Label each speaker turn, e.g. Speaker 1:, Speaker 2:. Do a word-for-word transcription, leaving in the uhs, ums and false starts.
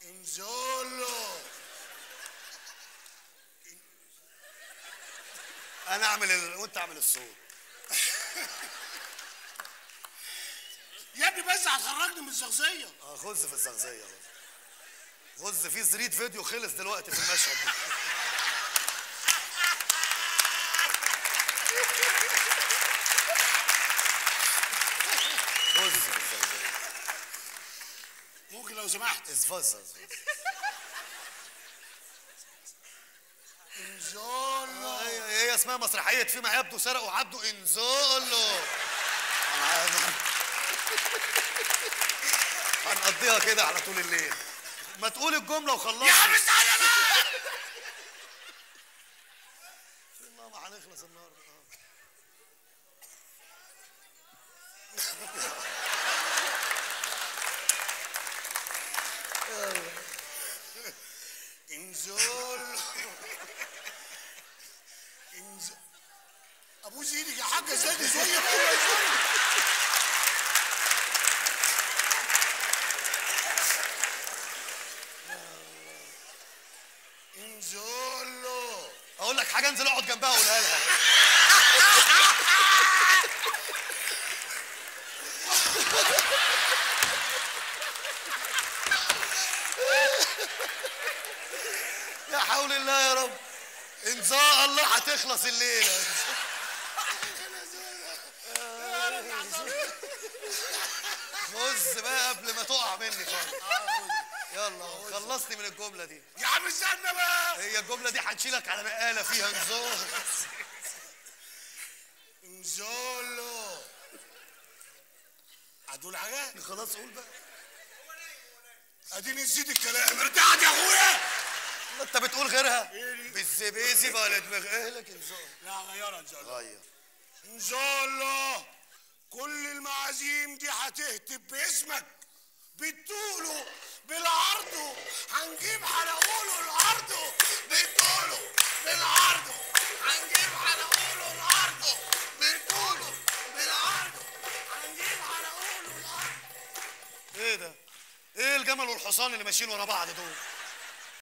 Speaker 1: انزولو.
Speaker 2: انا اعمل ال... وانت اعمل الصوت.
Speaker 1: يا ابني بس هتخرجني من الشخصيه.
Speaker 2: اه غز في الزغزيه. غز في زريد فيديو خلص دلوقتي في المشهد ده. غز في الزغزيه.
Speaker 1: ممكن لو سمحت.
Speaker 2: ازفزز.
Speaker 1: انزولو.
Speaker 2: هي اسمها مسرحيه فيما يبدو سرقوا عبده انزولو. هنقضيها كده على طول الليل. ما تقول الجمله وخلصنا.
Speaker 1: يا عم استنى بقى.
Speaker 2: والله ما هنخلص النهارده.
Speaker 1: انزولو. انزل ابوس ايدك يا حاجه زادي شويه بقى يا زلمه. انزولو.
Speaker 2: اقول لك حاجه انزل اقعد جنبها وقولها لها. يا حول الله يا رب. ان شاء الله هتخلص الليله. خز بقى قبل ما تقع مني خالص. يلا خلصني من الجمله دي.
Speaker 1: يا عم استنى بقى.
Speaker 2: هي الجمله دي هنشيلك على نقاله فيها انزول.
Speaker 1: انزولو. هتقول حاجه؟
Speaker 2: خلاص قول بقى.
Speaker 1: اديني نسيت الكلام. ارتحت يا اخويا.
Speaker 2: انت بتقول غيرها؟
Speaker 1: ايه دي؟
Speaker 2: بالزبيزي ولا دماغ اهلك انزول.
Speaker 1: لا غيرها ان شاء الله.
Speaker 2: غير.
Speaker 1: ان شاء الله كل المعازيم دي هتهتف باسمك بالطول بالعرض. هنجيب حلقوله الارض بالطول بالعرض. هنجيب حلقوله الارض بالطول بالعرض. هنجيب حلقوله الارض.
Speaker 2: ايه ده؟ ايه الجمل والحصان اللي ماشيين ورا بعض دول؟